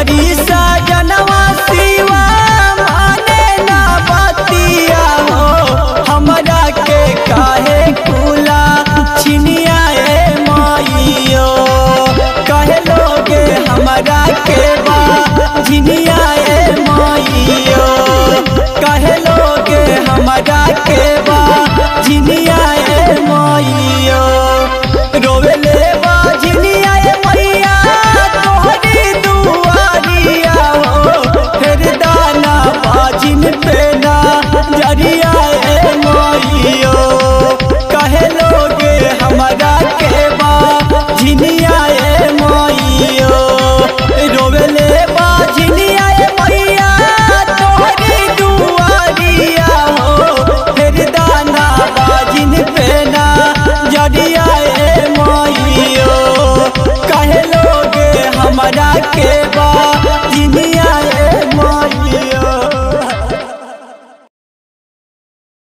करी सजनवा शिवा माने ना बतिया हो हमरा के काहे कुला छिनिया माइयो कहे लोगे हमरा के बा झिनिया माइयो कहे लोगे हमरा के बा झिनिया माइयो रोवेले बा झिनिया मैया तोहरी दुआरिया हो फिर दाना बाजिन पे ना जरिया माइयो कहे लोगे हमरा के बा झिनिया माइयो रोवेले बा झिनिया मैया तोहरी दुआरिया हो फिर दाना बाजिन पे ना जरिया माइयो कहे लोगे हमरा के बा झिनिया